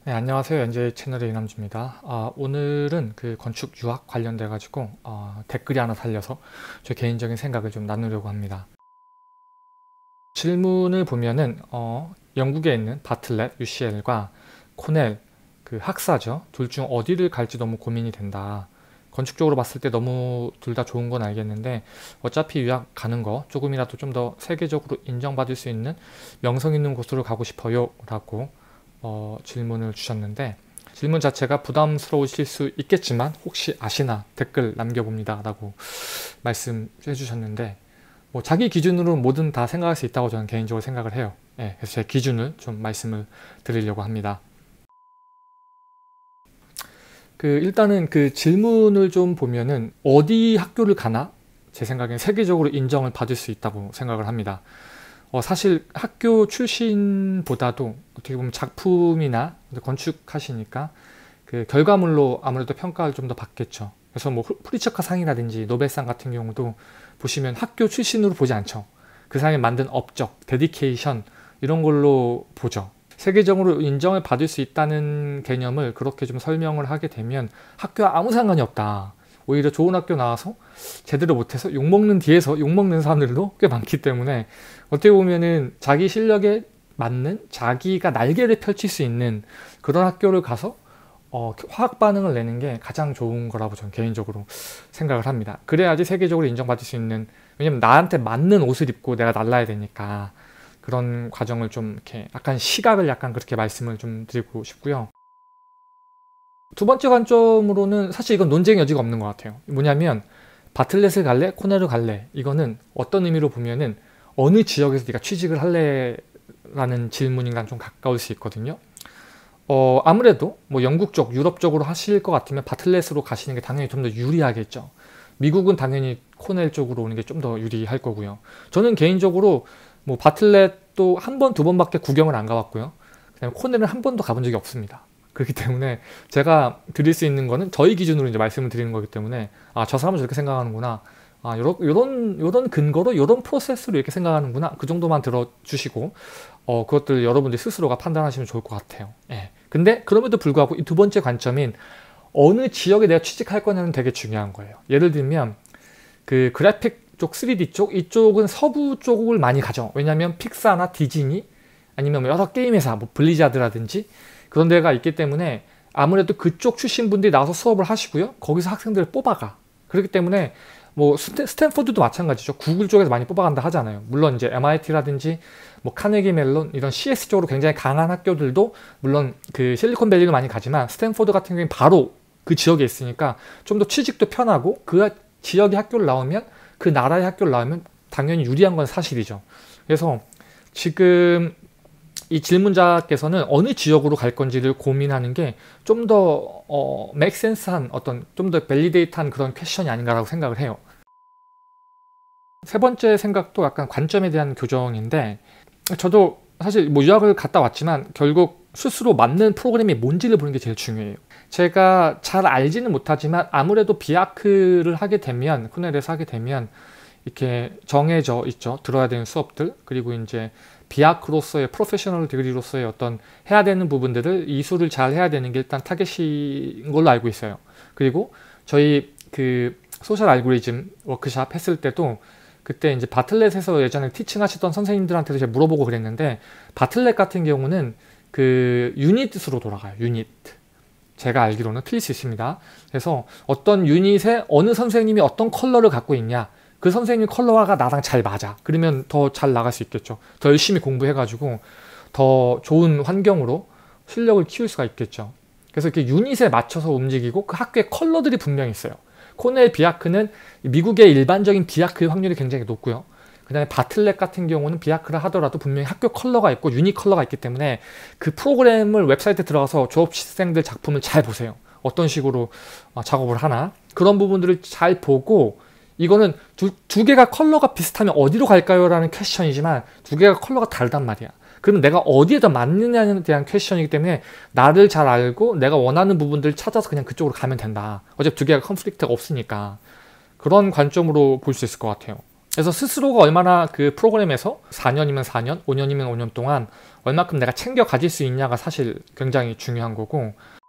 네, 안녕하세요. 연재 채널의 이남주입니다. 오늘은 그 건축 유학 관련돼 가지고 댓글이 하나 달려서 제 개인적인 생각을 좀 나누려고 합니다. 질문을 보면은 영국에 있는 바틀렛 UCL과 코넬 그 학사죠. 둘 중 어디를 갈지 너무 고민이 된다. 건축적으로 봤을 때 너무 둘 다 좋은 건 알겠는데 어차피 유학 가는 거 조금이라도 좀 더 세계적으로 인정받을 수 있는 명성 있는 곳으로 가고 싶어요 라고 질문을 주셨는데, 질문 자체가 부담스러우실 수 있겠지만 혹시 아시나 댓글 남겨봅니다 라고 말씀해 주셨는데, 뭐 자기 기준으로 뭐든 다 생각할 수 있다고 저는 개인적으로 생각을 해요. 그래서 제 기준을 좀 말씀을 드리려고 합니다. 일단은 그 질문을 좀 보면은 어디 학교를 가나 제 생각엔 세계적으로 인정을 받을 수 있다고 생각을 합니다. 사실 학교 출신보다도 어떻게 보면 작품이나 건축하시니까 그 결과물로 아무래도 평가를 좀 더 받겠죠. 그래서 뭐 프리처커 상이라든지 노벨상 같은 경우도 보시면 학교 출신으로 보지 않죠. 그 사람이 만든 업적, 데디케이션 이런 걸로 보죠. 세계적으로 인정을 받을 수 있다는 개념을 그렇게 좀 설명을 하게 되면 학교와 아무 상관이 없다. 오히려 좋은 학교 나와서 제대로 못해서 욕먹는 뒤에서 욕먹는 사람들도 꽤 많기 때문에 어떻게 보면은 자기 실력에 맞는 자기가 날개를 펼칠 수 있는 그런 학교를 가서 화학 반응을 내는 게 가장 좋은 거라고 저는 개인적으로 생각을 합니다. 그래야지 세계적으로 인정받을 수 있는, 왜냐면 나한테 맞는 옷을 입고 내가 날라야 되니까 그런 과정을 좀 이렇게 약간 시각을 약간 그렇게 말씀을 좀 드리고 싶고요. 두 번째 관점으로는 사실 이건 논쟁의 여지가 없는 것 같아요. 뭐냐면 바틀렛을 갈래? 코넬을 갈래? 이거는 어떤 의미로 보면은 어느 지역에서 네가 취직을 할래? 라는 질문이랑 좀 가까울 수 있거든요. 아무래도 뭐 영국 쪽, 유럽 쪽으로 하실 것 같으면 바틀렛으로 가시는 게 당연히 좀 더 유리하겠죠. 미국은 당연히 코넬 쪽으로 오는 게 좀 더 유리할 거고요. 저는 개인적으로 뭐 바틀렛도 한 번, 두 번밖에 구경을 안 가봤고요. 그다음에 코넬은 한 번도 가본 적이 없습니다. 그렇기 때문에 제가 드릴 수 있는 거는 저희 기준으로 이제 말씀을 드리는 거기 때문에 저 사람은 저렇게 생각하는구나. 요런 근거로 요런 프로세스로 이렇게 생각하는구나. 그 정도만 들어주시고 그것들 여러분들 스스로가 판단하시면 좋을 것 같아요. 예. 근데 그럼에도 불구하고 이 두 번째 관점인 어느 지역에 내가 취직할 거냐는 되게 중요한 거예요. 예를 들면 그 그래픽 쪽, 3D 쪽 이쪽은 서부 쪽을 많이 가죠. 왜냐하면 픽사나 디즈니 아니면 뭐 여러 게임 회사, 뭐 블리자드라든지 그런 데가 있기 때문에 아무래도 그쪽 출신 분들이 나와서 수업을 하시고요. 거기서 학생들을 뽑아가. 그렇기 때문에 뭐 스탠포드도 마찬가지죠. 구글 쪽에서 많이 뽑아간다 하잖아요. 물론 이제 MIT라든지 뭐 카네기 멜론 이런 CS 쪽으로 굉장히 강한 학교들도 물론 그 실리콘밸리도 많이 가지만 스탠포드 같은 경우는 바로 그 지역에 있으니까 좀 더 취직도 편하고 그 지역의 학교를 나오면 그 나라의 학교를 나오면 당연히 유리한 건 사실이죠. 그래서 지금 이 질문자께서는 어느 지역으로 갈 건지를 고민하는 게 좀 더 맥센스한 어떤 좀 더 밸리데이트한 그런 퀘션이 아닌가라고 생각을 해요. 세 번째 생각도 약간 관점에 대한 교정인데, 저도 사실 뭐 유학을 갔다 왔지만 결국 스스로 맞는 프로그램이 뭔지를 보는 게 제일 중요해요. 제가 잘 알지는 못하지만 아무래도 비아크를 하게 되면, 코넬에서 하게 되면 이렇게 정해져 있죠. 들어야 되는 수업들, 그리고 이제 비아크로서의 프로페셔널 디그리로서의 어떤 해야 되는 부분들을 이수를 잘 해야 되는 게 일단 타겟인 걸로 알고 있어요. 그리고 저희 그 소셜 알고리즘 워크샵 했을 때도 그때 이제 바틀렛에서 예전에 티칭 하시던 선생님들한테도 제가 물어보고 그랬는데, 바틀렛 같은 경우는 그 유닛으로 돌아가요. 유닛. 제가 알기로는 틀릴 수 있습니다. 그래서 어떤 유닛에 어느 선생님이 어떤 컬러를 갖고 있냐, 그 선생님 컬러가 나랑 잘 맞아. 그러면 더 잘 나갈 수 있겠죠. 더 열심히 공부해가지고 더 좋은 환경으로 실력을 키울 수가 있겠죠. 그래서 이렇게 유닛에 맞춰서 움직이고 그 학교의 컬러들이 분명히 있어요. 코넬 비아크는 미국의 일반적인 비아크의 확률이 굉장히 높고요. 그 다음에 바틀렛 같은 경우는 비아크를 하더라도 분명히 학교 컬러가 있고 유닛 컬러가 있기 때문에 그 프로그램을 웹사이트에 들어가서 졸업생들 작품을 잘 보세요. 어떤 식으로 작업을 하나. 그런 부분들을 잘 보고, 이거는 두 개가 컬러가 비슷하면 어디로 갈까요? 라는 퀘스천이지만 두 개가 컬러가 다르단 말이야. 그럼 내가 어디에 더 맞느냐에 대한 퀘스천이기 때문에 나를 잘 알고 내가 원하는 부분들을 찾아서 그냥 그쪽으로 가면 된다. 어차피 두 개가 컨플릭트가 없으니까. 그런 관점으로 볼 수 있을 것 같아요. 그래서 스스로가 얼마나 그 프로그램에서 4년이면 4년, 5년이면 5년 동안 얼마큼 내가 챙겨 가질 수 있냐가 사실 굉장히 중요한 거고,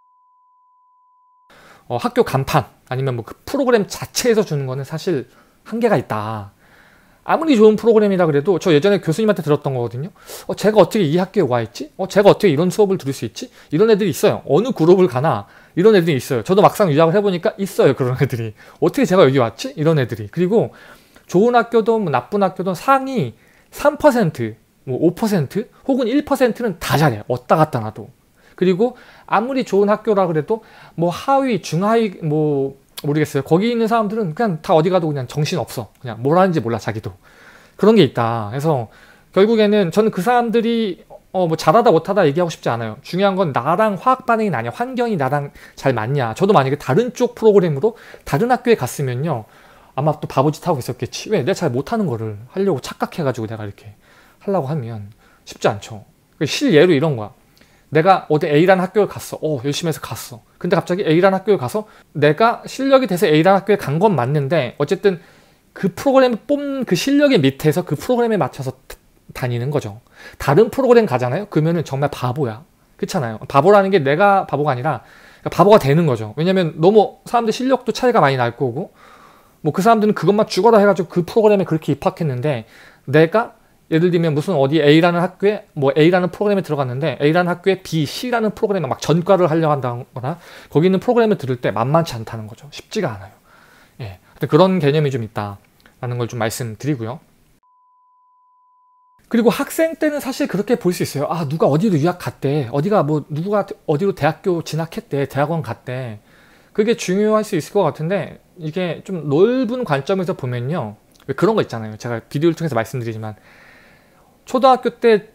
학교 간판 아니면 뭐 그 프로그램 자체에서 주는 거는 사실 한계가 있다. 아무리 좋은 프로그램이라 그래도 저 예전에 교수님한테 들었던 거거든요. 제가 어떻게 이 학교에 와 있지? 제가 어떻게 이런 수업을 들을 수 있지? 이런 애들이 있어요. 어느 그룹을 가나 이런 애들이 있어요. 저도 막상 유학을 해보니까 있어요. 그런 애들이. 어떻게 제가 여기 왔지? 이런 애들이. 그리고 좋은 학교든 뭐 나쁜 학교든 상위 3%, 뭐 5% 혹은 1%는 다 잘해요. 왔다 갔다 놔도. 그리고 아무리 좋은 학교라 그래도 뭐 하위, 중하위 뭐 모르겠어요. 거기 있는 사람들은 그냥 다 어디 가도 그냥 정신없어. 그냥 뭘 하는지 몰라 자기도. 그런 게 있다. 그래서 결국에는 저는 그 사람들이 뭐 잘하다 못하다 얘기하고 싶지 않아요. 중요한 건 나랑 화학 반응이 나냐, 환경이 나랑 잘 맞냐. 저도 만약에 다른 쪽 프로그램으로 다른 학교에 갔으면요, 아마 또 바보짓 하고 있었겠지. 왜? 내가 잘 못하는 거를 하려고 착각해가지고 내가 이렇게 하려고 하면 쉽지 않죠. 실예로 이런 거야. 내가 어디 A라는 학교를 갔어. 열심히 해서 갔어. 근데 갑자기 A라는 학교에 가서 내가 실력이 돼서 A라는 학교에 간 건 맞는데 어쨌든 그 프로그램을 뽑는 그 실력의 밑에서 그 프로그램에 맞춰서 다니는 거죠. 다른 프로그램 가잖아요? 그러면은 정말 바보야. 그렇잖아요. 바보라는 게 내가 바보가 아니라 바보가 되는 거죠. 왜냐면 너무 사람들 실력도 차이가 많이 날 거고 뭐 그 사람들은 그것만 죽어라 해가지고 그 프로그램에 그렇게 입학했는데 내가 예를 들면 무슨 어디 A라는 학교에 뭐 A라는 프로그램에 들어갔는데 A라는 학교에 B, C라는 프로그램에 막 전과를 하려고 한다거나 거기 있는 프로그램을 들을 때 만만치 않다는 거죠. 쉽지가 않아요. 예. 그런 개념이 좀 있다라는 걸 좀 말씀드리고요. 그리고 학생 때는 사실 그렇게 볼 수 있어요. 누가 어디로 유학 갔대. 누가 어디로 대학교 진학했대. 대학원 갔대. 그게 중요할 수 있을 것 같은데 이게 좀 넓은 관점에서 보면요. 왜 그런 거 있잖아요. 제가 비디오를 통해서 말씀드리지만 초등학교 때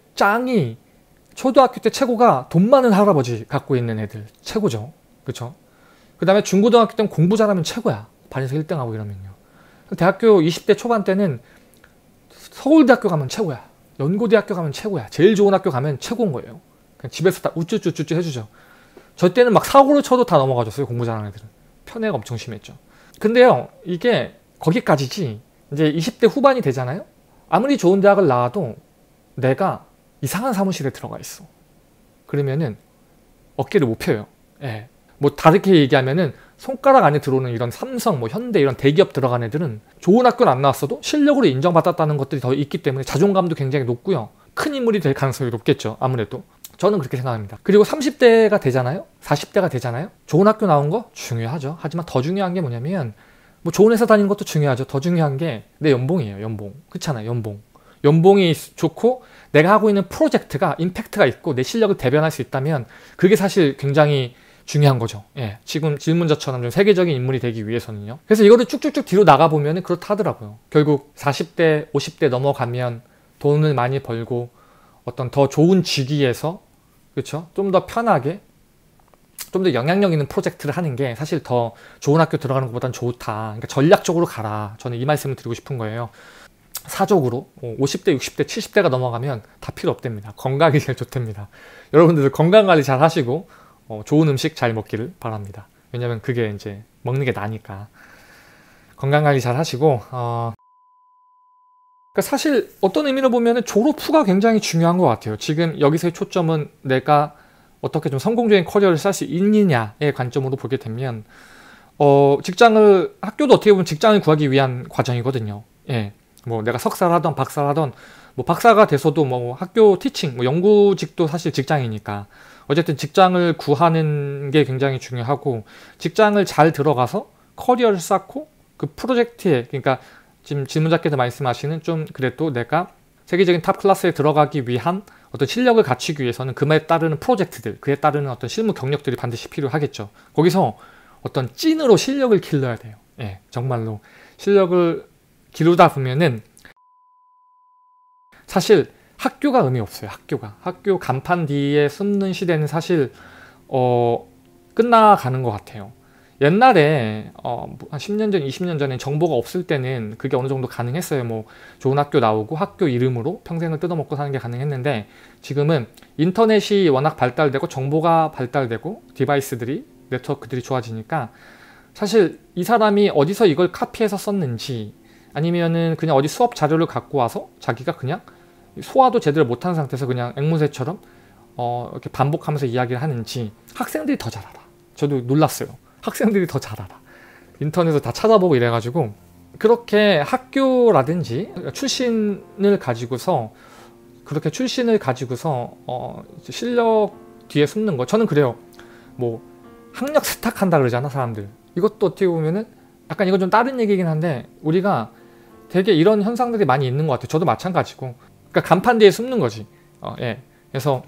최고가 돈 많은 할아버지 갖고 있는 애들 최고죠. 그렇죠? 그 다음에 중고등학교 때는 공부 잘하면 최고야. 반에서 1등하고 이러면요. 대학교 20대 초반 때는 서울대학교 가면 최고야. 연고대학교 가면 최고야. 제일 좋은 학교 가면 최고인 거예요. 그냥 집에서 다 우쭈쭈쭈쭈 해주죠. 저 때는 막 사고를 쳐도 다 넘어가줬어요. 공부 잘하는 애들은. 편애가 엄청 심했죠. 근데요, 이게 거기까지지. 이제 20대 후반이 되잖아요. 아무리 좋은 대학을 나와도 내가 이상한 사무실에 들어가 있어. 그러면은 어깨를 못 펴요. 예. 뭐 다르게 얘기하면은 손가락 안에 들어오는 이런 삼성, 뭐 현대 이런 대기업 들어간 애들은 좋은 학교는 안 나왔어도 실력으로 인정받았다는 것들이 더 있기 때문에 자존감도 굉장히 높고요. 큰 인물이 될 가능성이 높겠죠. 아무래도. 저는 그렇게 생각합니다. 그리고 30대가 되잖아요. 40대가 되잖아요. 좋은 학교 나온 거 중요하죠. 하지만 더 중요한 게 뭐냐면 뭐 좋은 회사 다니는 것도 중요하죠. 더 중요한 게 내 연봉이에요. 연봉. 그렇잖아요. 연봉이 좋고 내가 하고 있는 프로젝트가 임팩트가 있고 내 실력을 대변할 수 있다면 그게 사실 굉장히 중요한 거죠. 예, 지금 질문자처럼 좀 세계적인 인물이 되기 위해서는요. 그래서 이거를 쭉쭉쭉 뒤로 나가보면 그렇다 하더라고요. 결국 40대, 50대 넘어가면 돈을 많이 벌고 어떤 더 좋은 직위에서 그렇죠? 좀 더 편하게 좀 더 영향력 있는 프로젝트를 하는 게 사실 더 좋은 학교 들어가는 것보단 좋다. 그러니까 전략적으로 가라. 저는 이 말씀을 드리고 싶은 거예요. 사적으로 50대, 60대, 70대가 넘어가면 다 필요 없답니다. 건강이 제일 좋답니다. 여러분들도 건강관리 잘 하시고 좋은 음식 잘 먹기를 바랍니다. 왜냐면 그게 이제 먹는 게 나니까. 건강관리 잘 하시고 그러니까 사실 어떤 의미로 보면 졸업 후가 굉장히 중요한 것 같아요. 지금 여기서의 초점은 내가 어떻게 좀 성공적인 커리어를 쌓을 수 있느냐의 관점으로 보게 되면 학교도 어떻게 보면 직장을 구하기 위한 과정이거든요. 예. 뭐 내가 석사를 하던 박사를 하던 뭐 박사가 돼서도 뭐 학교 티칭, 뭐 연구직도 사실 직장이니까 어쨌든 직장을 구하는 게 굉장히 중요하고 직장을 잘 들어가서 커리어를 쌓고 그 프로젝트에 그러니까 지금 질문자께서 말씀하시는 좀 그래도 내가 세계적인 탑 클래스에 들어가기 위한 어떤 실력을 갖추기 위해서는 그에 따르는 프로젝트들, 그에 따르는 어떤 실무 경력들이 반드시 필요하겠죠. 거기서 어떤 찐으로 실력을 길러야 돼요. 예, 정말로 실력을 기르다 보면은 사실 학교가 의미 없어요. 학교 간판 뒤에 숨는 시대는 사실 끝나가는 것 같아요. 옛날에 한 10년 전, 20년 전에 정보가 없을 때는 그게 어느 정도 가능했어요. 뭐 좋은 학교 나오고 학교 이름으로 평생을 뜯어먹고 사는 게 가능했는데 지금은 인터넷이 워낙 발달되고 정보가 발달되고 디바이스들이 네트워크들이 좋아지니까 사실 이 사람이 어디서 이걸 카피해서 썼는지 아니면은 그냥 어디 수업 자료를 갖고 와서 자기가 그냥 소화도 제대로 못한 상태에서 그냥 앵무새처럼 이렇게 반복하면서 이야기를 하는지. 학생들이 더 잘 알아. 저도 놀랐어요. 학생들이 더 잘 알아. 인터넷에서 다 찾아보고 이래가지고. 그렇게 학교라든지 출신을 가지고서 그렇게 출신을 가지고서 실력 뒤에 숨는 거, 저는 그래요. 뭐 학력 세탁한다 그러잖아 사람들. 이것도 어떻게 보면은 약간 이건 좀 다른 얘기긴 한데, 우리가 되게 이런 현상들이 많이 있는 것 같아요. 저도 마찬가지고. 그러니까 간판 뒤에 숨는 거지. 예. 그래서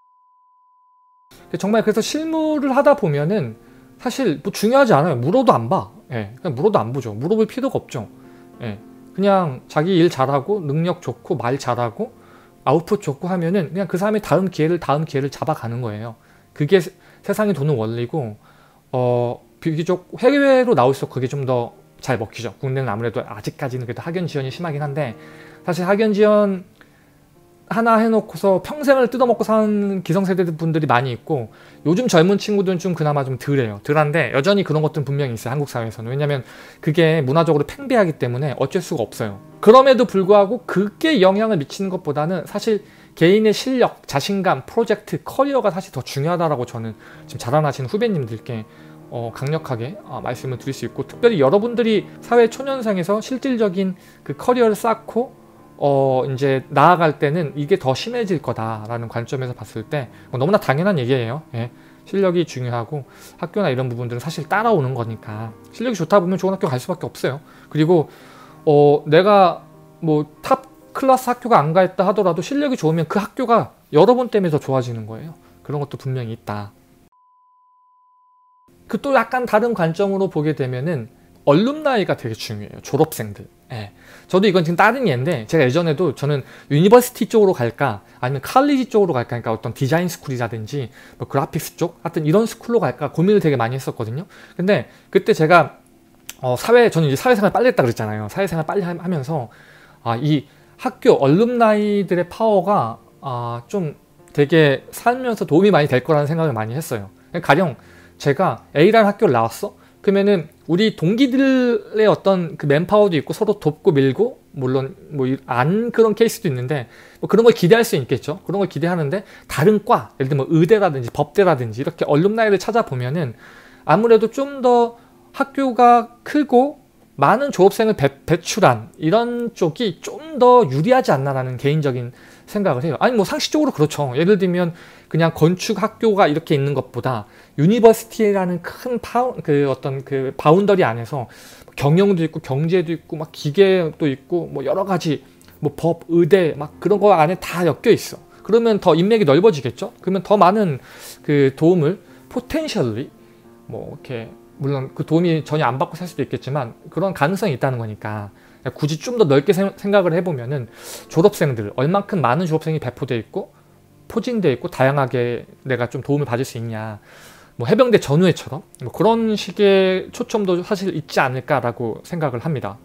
정말, 그래서 실무를 하다 보면은 사실 뭐 중요하지 않아요. 물어도 안 봐. 예. 그냥 물어도 안 보죠. 물어볼 필요가 없죠. 예. 그냥 자기 일 잘하고 능력 좋고 말 잘하고 아웃풋 좋고 하면은 그냥 그 사람이 다음 기회를 잡아가는 거예요. 그게 세상이 도는 원리고, 비교적 해외로 나올수록 그게 좀 더 잘 먹히죠. 국내는 아무래도 아직까지는 그래도 학연 지연이 심하긴 한데, 사실 학연 지연 하나 해놓고서 평생을 뜯어먹고 사는 기성세대 분들이 많이 있고, 요즘 젊은 친구들은 좀 그나마 좀 덜해요. 덜한데 여전히 그런 것들은 분명히 있어요. 한국 사회에서는. 왜냐면 그게 문화적으로 팽배하기 때문에 어쩔 수가 없어요. 그럼에도 불구하고 그게 영향을 미치는 것보다는 사실 개인의 실력, 자신감, 프로젝트, 커리어가 사실 더 중요하다라고 저는 지금 자라나시는 후배님들께 강력하게 말씀을 드릴 수 있고, 특별히 여러분들이 사회 초년생에서 실질적인 그 커리어를 쌓고 이제 나아갈 때는 이게 더 심해질 거다라는 관점에서 봤을 때 너무나 당연한 얘기예요. 예. 실력이 중요하고 학교나 이런 부분들은 사실 따라오는 거니까 실력이 좋다 보면 좋은 학교 갈 수밖에 없어요. 그리고 내가 뭐 탑 클래스 학교가 안 가있다 하더라도 실력이 좋으면 그 학교가 여러분 때문에 더 좋아지는 거예요. 그런 것도 분명히 있다. 그 또 약간 다른 관점으로 보게 되면은 얼룸나이가 되게 중요해요. 졸업생들. 예. 저도 이건 지금 다른 예인데, 제가 예전에도 저는 유니버시티 쪽으로 갈까 아니면 칼리지 쪽으로 갈까, 그러니까 어떤 디자인 스쿨이라든지 뭐 그래픽스 쪽 하여튼 이런 스쿨로 갈까 고민을 되게 많이 했었거든요. 근데 그때 제가 저는 이제 사회생활 빨리 했다 그랬잖아요. 사회생활 빨리 하면서 이 학교 얼룸나이들의 파워가 좀 되게 살면서 도움이 많이 될 거라는 생각을 많이 했어요. 가령 제가 A라는 학교를 나왔어? 그러면은 우리 동기들의 어떤 그 맨파워도 있고 서로 돕고 밀고, 물론 뭐 안 그런 케이스도 있는데 뭐 그런 걸 기대할 수 있겠죠. 그런 걸 기대하는데, 다른 과, 예를 들면 뭐 의대라든지 법대라든지 이렇게 얼룸나이를 찾아보면은 아무래도 좀 더 학교가 크고 많은 졸업생을 배출한 이런 쪽이 좀 더 유리하지 않나라는 개인적인 생각을 해요. 아니 뭐 상식적으로 그렇죠. 예를 들면 그냥 건축 학교가 이렇게 있는 것보다 유니버시티라는 큰 어떤 그 바운더리 안에서 경영도 있고 경제도 있고 막 기계도 있고 뭐 여러 가지 뭐 법, 의대 막 그런 거 안에 다 엮여 있어. 그러면 더 인맥이 넓어지겠죠. 그러면 더 많은 그 도움을 포텐셜리 뭐 이렇게, 물론 그 도움이 전혀 안 받고 살 수도 있겠지만 그런 가능성이 있다는 거니까, 굳이 좀 더 넓게 생각을 해보면은 졸업생들 얼만큼 많은 졸업생이 배포돼 있고 포진돼 있고 다양하게 내가 좀 도움을 받을 수 있냐, 뭐 해병대 전우회처럼 뭐 그런 식의 초점도 사실 있지 않을까라고 생각을 합니다.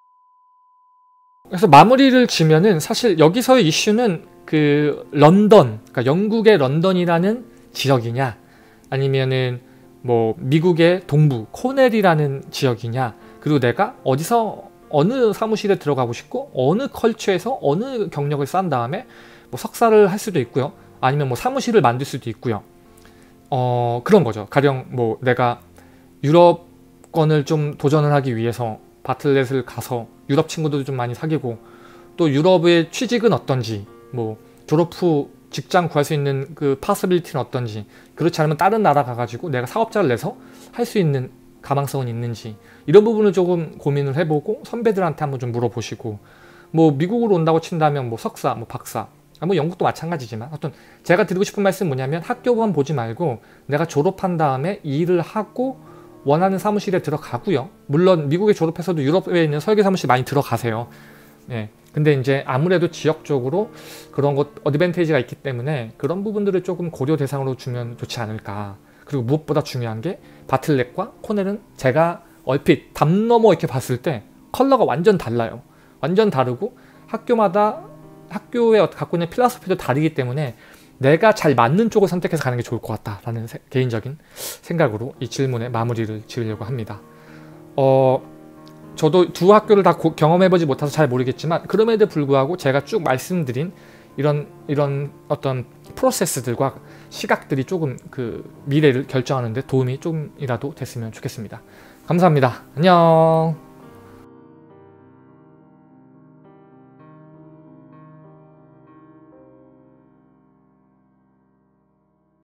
그래서 마무리를 지면은 사실 여기서의 이슈는 그 런던, 그러니까 영국의 런던이라는 지역이냐, 아니면은 뭐 미국의 동부 코넬이라는 지역이냐, 그리고 내가 어디서 어느 사무실에 들어가고 싶고 어느 컬처에서 어느 경력을 쌓은 다음에 뭐 석사를 할 수도 있고요. 아니면 뭐 사무실을 만들 수도 있고요. 그런 거죠. 가령 뭐 내가 유럽권을 좀 도전을 하기 위해서 바틀넷을 가서 유럽 친구들도 좀 많이 사귀고, 또 유럽의 취직은 어떤지, 뭐 졸업 후 직장 구할 수 있는 그 파서빌리티는 어떤지, 그렇지 않으면 다른 나라 가가지고 내가 사업자를 내서 할 수 있는 가망성은 있는지, 이런 부분을 조금 고민을 해보고 선배들한테 한번 좀 물어보시고, 뭐 미국으로 온다고 친다면 뭐 석사, 뭐 박사, 뭐 영국도 마찬가지지만, 어떤 제가 드리고 싶은 말씀은 뭐냐면 학교만 보지 말고 내가 졸업한 다음에 일을 하고 원하는 사무실에 들어가고요. 물론 미국에 졸업해서도 유럽에 있는 설계 사무실 많이 들어가세요. 예. 근데 이제 아무래도 지역적으로 그런 것 어드밴티지가 있기 때문에 그런 부분들을 조금 고려 대상으로 주면 좋지 않을까. 그리고 무엇보다 중요한 게 바틀넷과 코넬은 제가 얼핏 담 넘어 이렇게 봤을 때 컬러가 완전 달라요. 완전 다르고 학교마다 학교에 갖고 있는 필라소피도 다르기 때문에 내가 잘 맞는 쪽을 선택해서 가는 게 좋을 것 같다라는 개인적인 생각으로 이 질문에 마무리를 지으려고 합니다. 저도 두 학교를 다 경험해보지 못해서 잘 모르겠지만 그럼에도 불구하고 제가 쭉 말씀드린 이런 어떤 프로세스들과 시각들이 조금 그 미래를 결정하는 데 도움이 좀이라도 됐으면 좋겠습니다. 감사합니다. 안녕.